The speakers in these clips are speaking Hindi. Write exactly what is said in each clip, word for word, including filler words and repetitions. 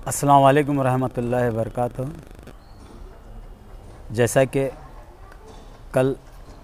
अस्सलाम वालेकुम रहमतुल्लाहि व बरकातुहू। जैसा कि कल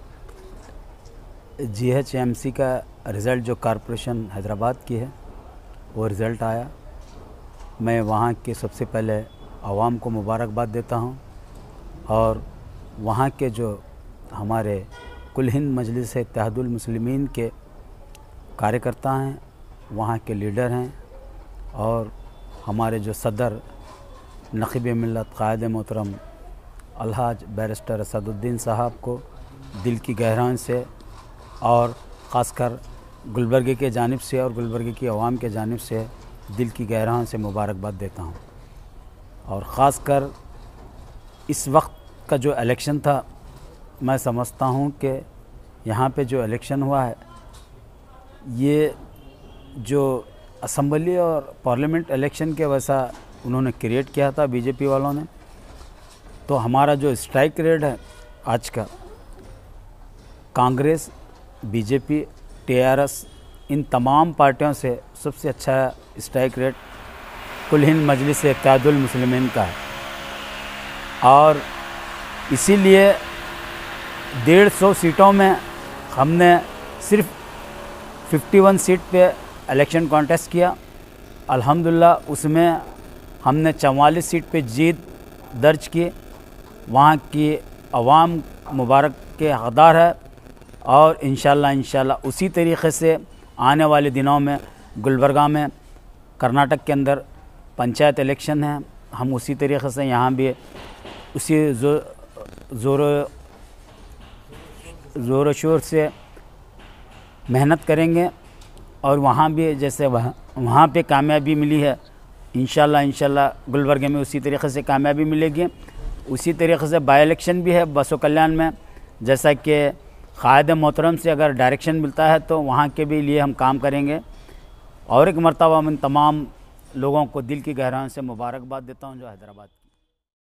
जी एच एम सी का रिज़ल्ट जो कॉरपोरेशन हैदराबाद की है वो रिज़ल्ट आया, मैं वहाँ के सबसे पहले आवाम को मुबारकबाद देता हूँ और वहाँ के जो हमारे कुल हिंद मजलिस इत्तेहादुल मुस्लिमीन के कार्यकर्ता हैं, वहाँ के लीडर हैं और हमारे जो सदर नक़ीब मिल्लत क़ायद मोहतरम अलहाज बैरिस्टर असदुद्दीन साहब को दिल की गहराई से और ख़ासकर गुलबर्गे के जानिब से और गुलबर्गे की आवाम के जानिब से दिल की गहराई से मुबारकबाद देता हूँ। और ख़ासकर इस वक्त का जो इलेक्शन था, मैं समझता हूँ कि यहाँ पे जो इलेक्शन हुआ है, ये जो असम्बली और पार्लियामेंट इलेक्शन के वैसा उन्होंने क्रिएट किया था बीजेपी वालों ने। तो हमारा जो स्ट्राइक रेट है आज का, कांग्रेस, बीजेपी, टीआरएस, इन तमाम पार्टियों से सबसे अच्छा स्ट्राइक रेट कुल हिंद मजलिस इत्तेहादुल मुस्लिमीन का है। और इसीलिए डेढ़ सौ सीटों में हमने सिर्फ इक्यावन सीट पे इलेक्शन कॉन्टेस्ट किया। अल्हम्दुलिल्लाह उसमें हमने चवालीस सीट पे जीत दर्ज की। वहाँ की अवाम मुबारक के हक़दार है और इंशाल्लाह इंशाल्लाह उसी तरीक़े से आने वाले दिनों में गुलबर्गा में कर्नाटक के अंदर पंचायत इलेक्शन है, हम उसी तरीक़े से यहाँ भी उसी जो ज़ोर ज़ोर शोर से मेहनत करेंगे और वहाँ भी जैसे वहाँ वहाँ पे कामयाबी मिली है, इंशाल्लाह इंशाल्लाह गुलबर्गे में उसी तरीक़े से कामयाबी मिलेगी। उसी तरीक़े से बाई इलेक्शन भी है बसो कल्याण में, जैसा कि क़ायद मोहतरम से अगर डायरेक्शन मिलता है तो वहाँ के भी लिए हम काम करेंगे। और एक मरतबा मैं तमाम लोगों को दिल की गहराई से मुबारकबाद देता हूँ जो हैदराबाद